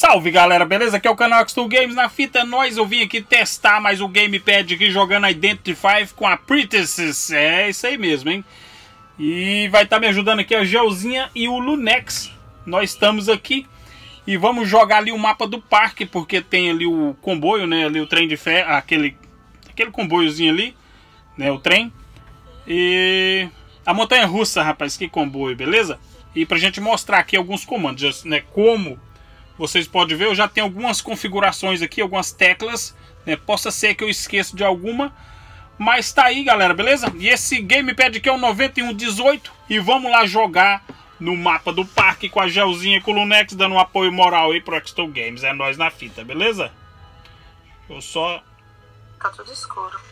Salve galera, beleza? Aqui é o canal X2 Games na fita, nós. Eu vim aqui testar mais o gamepad aqui jogando Identity V com a Princess. É isso aí mesmo, hein? E vai estar me ajudando aqui a Gelzinha e o Lunex. Nós estamos aqui e vamos jogar ali o mapa do parque, porque tem ali o comboio, né? Ali o trem de ferro, aquele comboiozinho ali, né? O trem. E a montanha russa, rapaz, que comboio, beleza? E pra gente mostrar aqui alguns comandos, né? Como vocês podem ver, eu já tenho algumas configurações aqui, algumas teclas, né? Possa ser que eu esqueça de alguma, mas tá aí, galera, beleza? E esse gamepad aqui é o 9118 e vamos lá jogar no mapa do parque com a Gelzinha e com o Lunex, dando um apoio moral aí pro X2 Games. É nóis na fita, beleza? Eu só... Tá tudo escuro.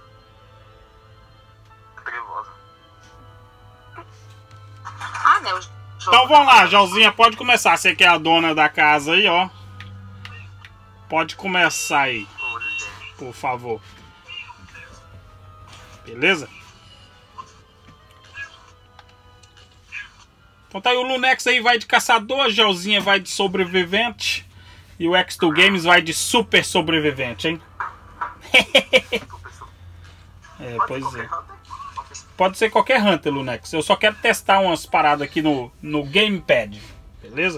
Trevosa. Ah, né? Então vamos lá, Gelzinha, pode começar. Você que é a dona da casa aí, ó. Pode começar aí, por favor. Beleza? Então tá aí, o Lunex aí vai de caçador, a Gelzinha vai de sobrevivente e o X2 Games vai de super sobrevivente, hein? É, pois é. Pode ser qualquer Hunter, Lunex. Eu só quero testar umas paradas aqui no gamepad. Beleza?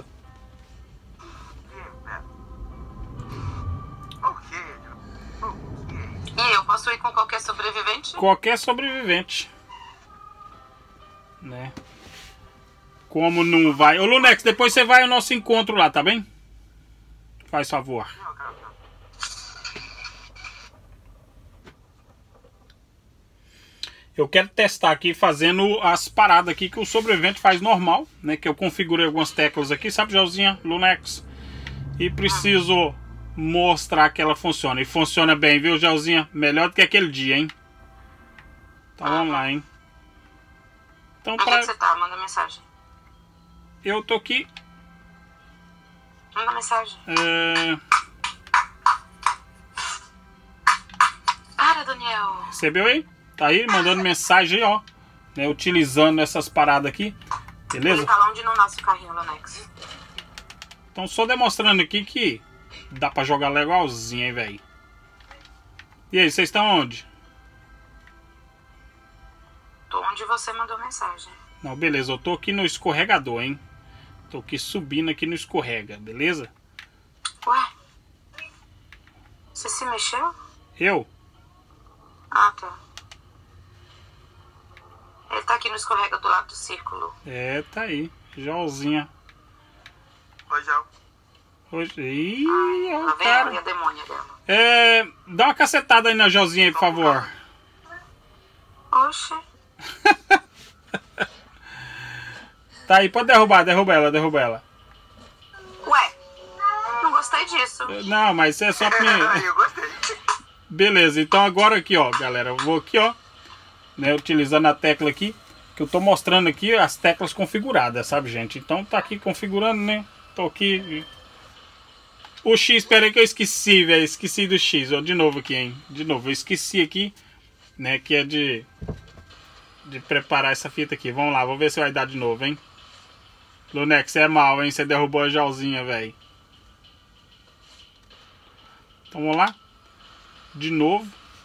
E eu posso ir com qualquer sobrevivente? Qualquer sobrevivente. Né? Como não vai... Ô, Lunex, depois você vai ao nosso encontro lá, tá bem? Faz favor. Eu quero testar aqui fazendo as paradas aqui que o sobrevivente faz normal, né? Que eu configurei algumas teclas aqui, sabe, Gelzinha? Lunex. E preciso mostrar que ela funciona. E funciona bem, viu, Gelzinha? Melhor do que aquele dia, hein? Então vamos lá, hein? Então, Onde é que você tá? Manda mensagem. Eu tô aqui. Manda mensagem. Para, Daniel. Recebeu aí? Tá aí, mandando mensagem aí, ó. Né, utilizando essas paradas aqui. Beleza? Ele tá lá onde não nasce o carrinho, Lunex. Então só demonstrando aqui que dá pra jogar legalzinho, hein, velho. E aí, vocês estão onde? Tô onde você mandou mensagem. Não, beleza, eu tô aqui no escorregador, hein. Tô aqui subindo aqui no escorrega, beleza? Ué? Você se mexeu? Eu? Ah, tá. Ele tá aqui no escorrega do lado do círculo. É, tá aí. Gelzinha. Oi, Gel. Hoje... Ih, ó, Lá vem ela e a demônia dela. dá uma cacetada aí na Gelzinha aí, por favor. Oxe. Tá aí, pode derrubar, derruba ela. Ué, não gostei disso. Não, mas é só pra mim. Eu gostei. Beleza, então agora aqui, ó, galera, eu vou aqui, ó, né, utilizando a tecla aqui, que eu tô mostrando aqui as teclas configuradas, sabe, gente? Então tá aqui configurando, né? Tô aqui. O X, peraí que eu esqueci, velho, esqueci do X, ó, de novo aqui, hein? De novo, eu esqueci aqui, né, que é de preparar essa fita aqui. Vamos lá, vou ver se vai dar de novo, hein? Lunex, você é mal, hein? Você derrubou a Gelzinha, velho. Então vamos lá. De novo.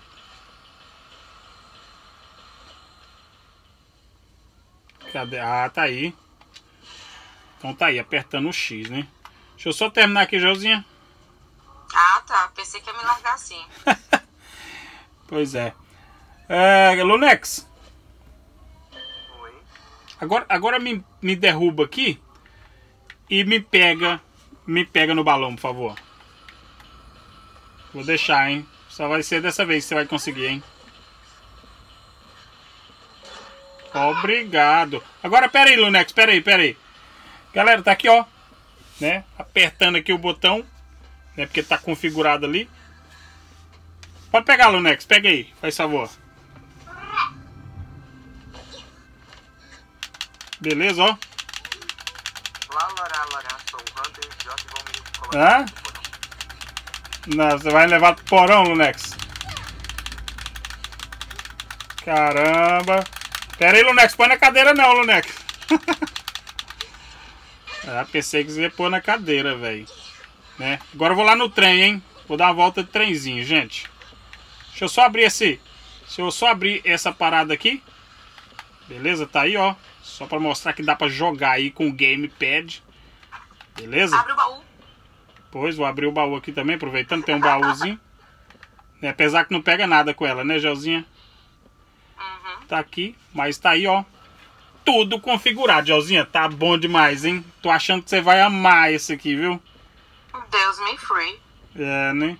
Cadê? Ah, tá aí. Então tá aí, apertando o X, né? Deixa eu só terminar aqui, Gelzinha. Ah, tá. Pensei que ia me largar assim. Pois é. Lunex. Oi. Agora me derruba aqui. E me pega no balão, por favor. Vou deixar, hein? Só vai ser dessa vez que você vai conseguir, hein? Obrigado. Agora, pera aí, Lunex, pera aí. Galera, tá aqui, ó. Né? Apertando aqui o botão. Né? Porque tá configurado ali. Pode pegar, Lunex. Pega aí, faz favor. Beleza, ó. Lá, sou o Hunter, já que vão me colocar. Hã? Não, você vai levar pro porão, Lunex. Caramba. Pera aí, Lunex. Põe na cadeira não, Lunex. Ah, pensei que você ia pôr na cadeira, velho. Né? Agora eu vou lá no trem, hein? Vou dar uma volta de trenzinho, gente. Deixa eu só abrir esse... Deixa eu só abrir essa parada aqui. Beleza? Tá aí, ó. Só pra mostrar que dá pra jogar aí com o gamepad. Beleza? Abre o baú. Pois, vou abrir o baú aqui também, aproveitando. Tem um baúzinho. Apesar que não pega nada com ela, né, Gelzinha? Uhum. Tá aqui, mas tá aí, ó. Tudo configurado, Gelzinha. Tá bom demais, hein? Tô achando que você vai amar esse aqui, viu? Deus me free. É, né?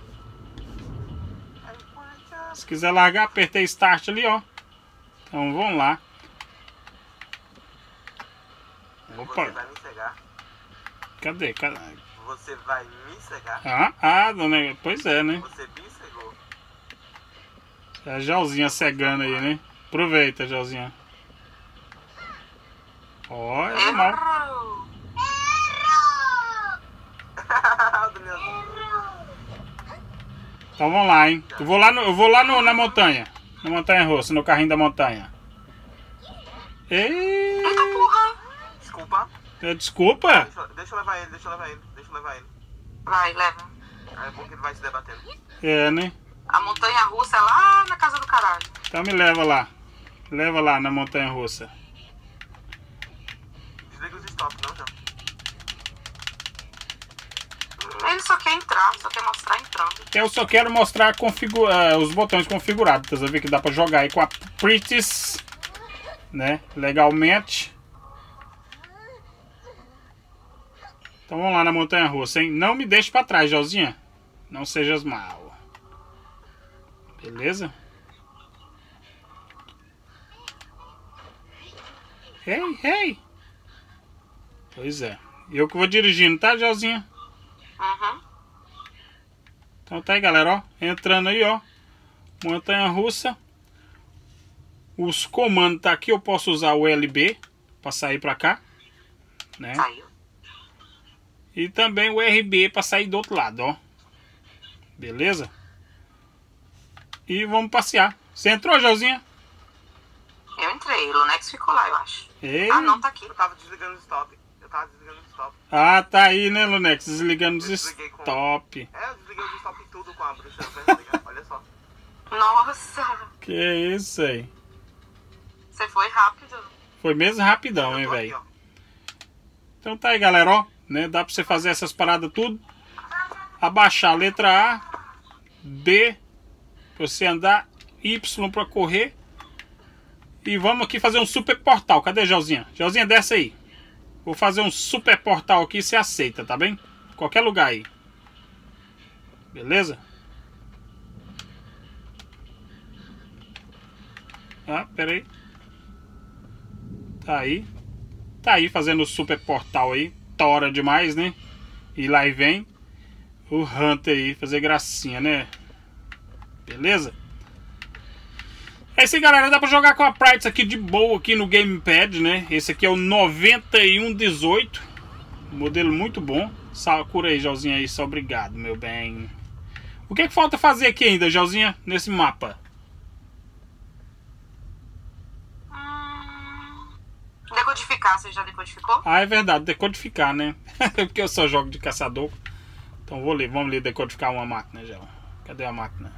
Se quiser largar, apertei Start ali, ó. Então vamos lá. Opa. Você vai me cegar? Cadê? Você vai me cegar? Dona... Pois é, né? Você me cegou. É a Gelzinha cegando aí, né? Aproveita, Gelzinha. Ó, é mal. Errou. Então vamos lá, hein? Eu vou lá na montanha. Na montanha russa, no carrinho da montanha. Ei! Eita porra. Desculpa. Desculpa? Deixa eu levar ele, deixa eu levar ele. Vai, leva. É bom que ele vai se debatendo. É, né? A montanha russa é lá na casa do caralho. Então me leva lá. Leva lá na montanha russa. Desliga os stop, não, já. Ele só quer entrar, só quer mostrar entrando. Eu só quero mostrar os botões configurados. Você vê que dá pra jogar aí com a Pretties, né? Legalmente. Então vamos lá na montanha russa, hein? Não me deixe pra trás, Gelzinha. Não sejas mal. Beleza? Hey! Pois é. Eu que vou dirigindo, tá, Gelzinha? Uhum. Então tá aí, galera, ó. Entrando aí, ó. Montanha russa. Os comandos tá aqui. Eu posso usar o LB pra sair pra cá, né? Saiu. E também o RB para sair do outro lado, ó. Beleza? E vamos passear. Você entrou, Gelzinha? Eu entrei, o Lunex ficou lá, eu acho. Ei. Ah, não, tá aqui. Eu tava desligando o stop. Ah, tá aí, né, Lunex? Desligando os desliguei com- stop. É, eu desliguei o stop em tudo com a bruxa. Eu vou desligar, olha só. Nossa, Que isso aí. você foi rápido. Foi mesmo rapidão, hein, Eu tô aqui, velho? ó. Então tá aí, galera, ó. Né? Dá pra você fazer essas paradas tudo. Abaixar a letra A. B. Pra você andar. Y pra correr. E vamos aqui fazer um super portal. Cadê Gelzinha? Gelzinha, desce aí. Vou fazer um super portal aqui. Você aceita, tá bem? Qualquer lugar aí. Beleza? Ah, pera aí. Tá aí. Tá aí fazendo o super portal aí. Tora demais, né? E lá e vem o Hunter aí fazer gracinha, né? Beleza? É isso aí, galera. Dá pra jogar com a Prites aqui de boa aqui no gamepad, né? Esse aqui é o 9118. Modelo muito bom. Cura aí, Gelzinha aí. Só obrigado, meu bem. O que falta fazer aqui ainda, Gelzinha? Nesse mapa? Decodificar, você já decodificou? Ah, é verdade, decodificar, né? Porque eu só jogo de caçador. Então vamos ler decodificar uma máquina, já. Cadê a máquina?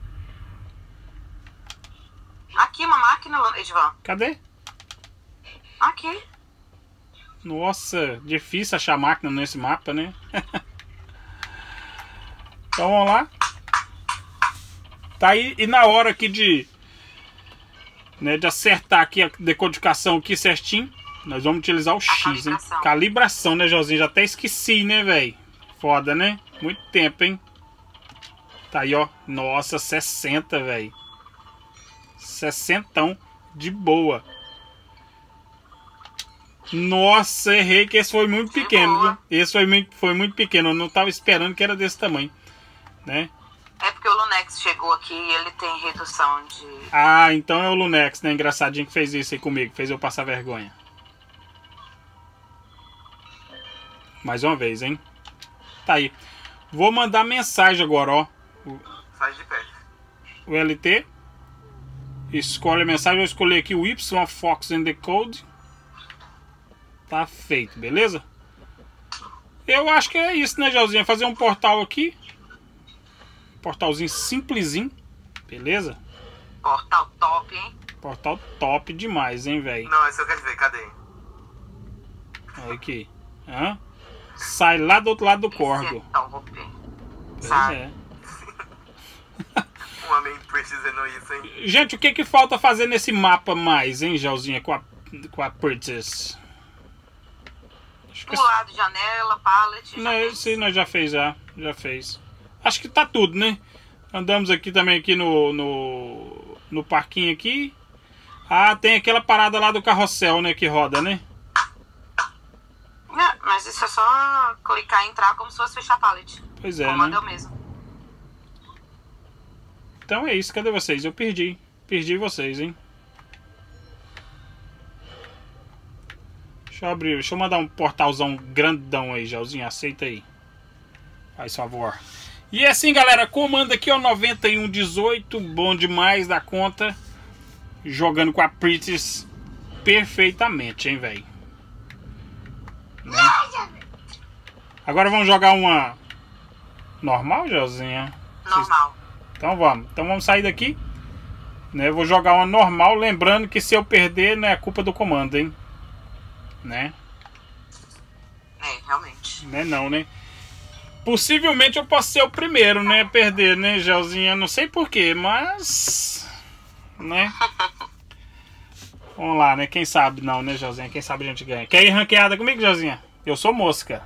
Aqui uma máquina, Edvan. Cadê? Aqui. Nossa, difícil achar máquina nesse mapa, né? Então vamos lá. Tá aí, e na hora aqui de acertar aqui a decodificação aqui certinho, nós vamos utilizar o X, hein? Calibração, né, Josinho? Já até esqueci, né, velho? Foda, né? Muito tempo, hein? Tá aí, ó. Nossa, 60, velho. 60 de boa. Nossa, errei que esse foi muito pequeno, viu? Esse foi muito pequeno. Eu não tava esperando que era desse tamanho, né? É porque o Lunex chegou aqui e ele tem redução de... Ah, então é o Lunex, né? Engraçadinho que fez isso aí comigo. Fez eu passar vergonha. Mais uma vez, hein? Tá aí. Vou mandar mensagem agora, ó. Sai de perto. O LT. Escolhe a mensagem. Eu escolhi aqui o Y, Fox and the Code. Tá feito, beleza? Eu acho que é isso, né, Gelzinha? Fazer um portal aqui. Portalzinho simplesinho. Beleza? Portal top, hein? Portal top demais, hein, velho? Não, esse eu quero ver, cadê? Olha aqui. Hã? Sai lá do outro lado do corgo. Esse é top. Pois Sabe? é. Um homem dizendo isso, hein? Gente, o que que falta fazer nesse mapa mais, hein, Gelzinha, com a Princess? Acho que Pular de janela, pallet. não, esse aí nós já fez, já fez. Acho que tá tudo, né? Andamos aqui também aqui no parquinho aqui. Ah, tem aquela parada lá do carrossel, né, que roda, né? É, mas isso é só clicar e entrar como se fosse fechar pallet. Pois O é, comando né? é o mesmo. Então é isso, cadê vocês? Eu perdi. Perdi vocês, hein? Deixa eu abrir, deixa eu mandar um portalzão grandão aí, Gelzinho. Aceita aí. Faz favor. E assim, galera, comando aqui, ó, 9118. Bom demais da conta. Jogando com a Princess perfeitamente, hein, velho. Né? Agora vamos jogar uma normal, Gelzinha? Normal. Então vamos sair daqui, né? Eu vou jogar uma normal, lembrando que se eu perder não é culpa do comando, hein? Né? É, realmente. Né não, né? Possivelmente eu posso ser o primeiro, né? Perder, né, Gelzinha? Não sei porquê, mas... né? Vamos lá, né? Quem sabe não, né, Gelzinha? Quem sabe a gente ganha. Quer ir ranqueada comigo, Gelzinha? Eu sou mosca.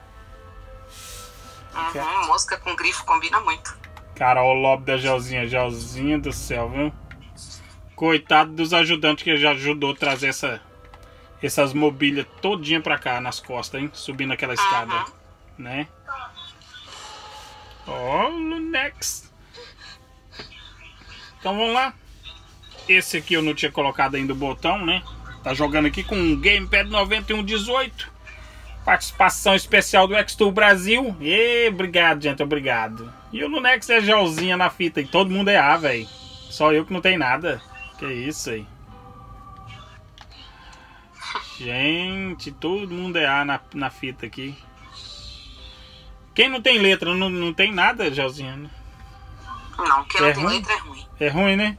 Uhum, mosca com grifo combina muito. Cara, olha o lobby da Gelzinha. Gelzinha do céu, viu? Coitado dos ajudantes que já ajudou a trazer essas mobílias todinha pra cá nas costas, hein? Subindo aquela escada, né? Ó, Lunex. Então vamos lá. Esse aqui eu não tinha colocado ainda o botão, né? Tá jogando aqui com um Gamepad 9118. Participação especial do X-Tool Brasil. E obrigado, gente, obrigado. E o Lunex é gelzinha na fita. E todo mundo é A, velho. Só eu que não tem nada. Que isso aí. Gente, todo mundo é A na fita aqui. Quem não tem letra não tem nada, gelzinha, né? Não, quem não É tem ruim? letra é ruim. É ruim, né?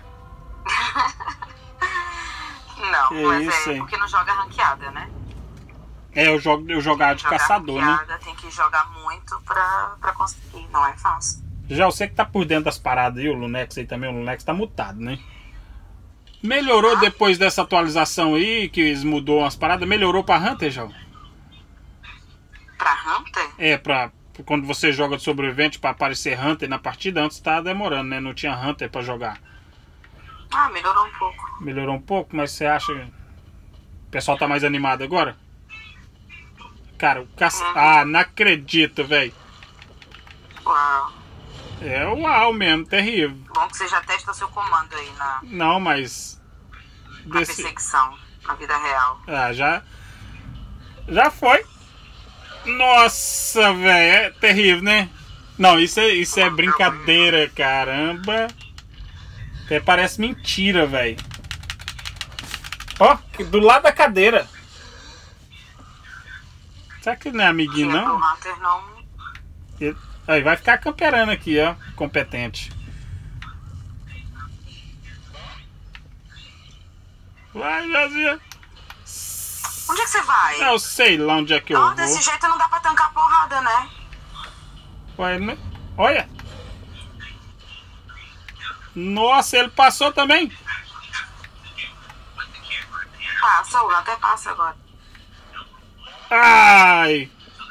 Não, Que mas isso, é hein? porque não joga ranqueada, né? É, eu jogar de Jogar caçador, né? ranqueada, tem que jogar muito pra conseguir, não é fácil. Já eu sei que tá por dentro das paradas aí, o Lunex aí também, o Lunex tá mutado, né? Melhorou depois dessa atualização aí, que eles mudou umas paradas, melhorou pra Hunter, já? Pra Hunter? É, quando você joga de sobrevivente pra aparecer Hunter na partida, antes tá demorando, né? Não tinha Hunter pra jogar. Ah, melhorou um pouco. Melhorou um pouco, mas você acha que o pessoal tá mais animado agora? Cara, o Ah, não acredito, velho. Uau. É uau mesmo, terrível. Bom que você já testa seu comando aí na Não, mas... perseguição, na vida real. Ah, já foi. Nossa, velho, é terrível, né? Não, isso é brincadeira, caramba. Até parece mentira, velho. Ó, do lado da cadeira. Será que não é amiguinho, Pro não? Hunter não. Aí vai ficar camperando aqui, ó. Competente. Vai, Josinha. Onde é que você vai? Eu sei lá onde é que eu Não, vou. desse jeito não dá pra tancar porrada, né? Ué, né? Olha. Nossa, ele passou também. Passa, o Hunter passa agora. Ai.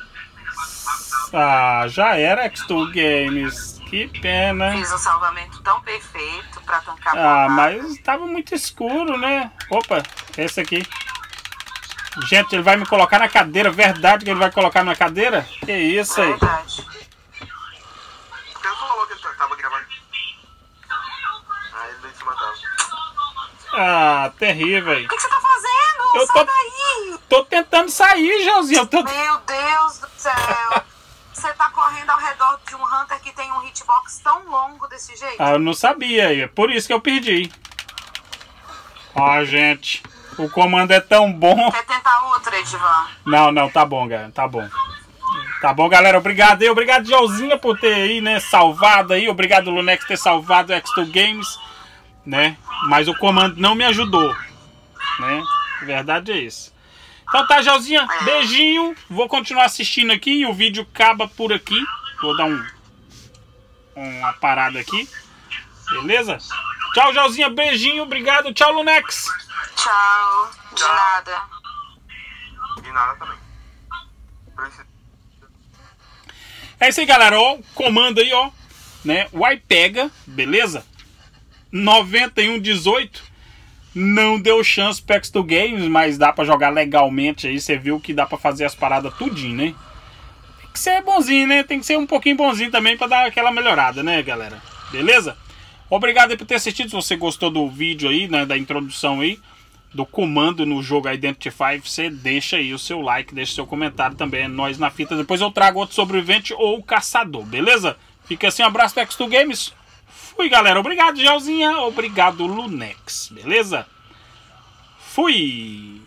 Ah, já era X-Tool Games. Que pena. Fiz um salvamento tão perfeito pra tancar Ah, porrada. mas tava muito escuro, né? Opa, esse aqui. Gente, ele vai me colocar na cadeira. Verdade que ele vai colocar na cadeira? Que isso aí? Verdade. Por que ele falou que ele tava gravando? Ah, ele te matava. Ah, terrível. O que você tá fazendo? Eu Sai daí! Tô tentando sair, Josinho. Eu tô... Meu Deus do céu! Você tá correndo ao redor de um Hunter que tem um hitbox tão longo desse jeito? Ah, eu não sabia. É por isso que eu perdi. Ah, gente. O comando é tão bom. Quer tentar outra, Edvan? Não, tá bom, galera. Tá bom. Tá bom, galera, obrigado aí, obrigado Gelzinha por ter aí, né, salvado aí, obrigado Lunex por ter salvado o X2 Games, né, mas o comando não me ajudou, né, a verdade é isso. Então tá, Gelzinha, beijinho, vou continuar assistindo aqui e o vídeo acaba por aqui, vou dar uma parada aqui, beleza? Tchau, Gelzinha, beijinho, obrigado, tchau, Lunex. Tchau, de nada. De nada também. É isso aí, galera, ó, comando aí, ó, né, o iPega, beleza? 9118, não deu chance pro X2 Games, mas dá pra jogar legalmente aí, você viu que dá pra fazer as paradas tudinho, né? Tem que ser bonzinho, né, tem que ser um pouquinho bonzinho também pra dar aquela melhorada, né, galera? Beleza? Obrigado aí por ter assistido, se você gostou do vídeo aí, né, da introdução aí, do comando no jogo Identity V, você deixa aí o seu like, deixa o seu comentário também, é nóis na fita. Depois eu trago outro sobrevivente ou caçador, beleza? Fica assim, um abraço do X2 Games. Fui, galera. Obrigado, Gelzinha. Obrigado, Lunex. Beleza? Fui!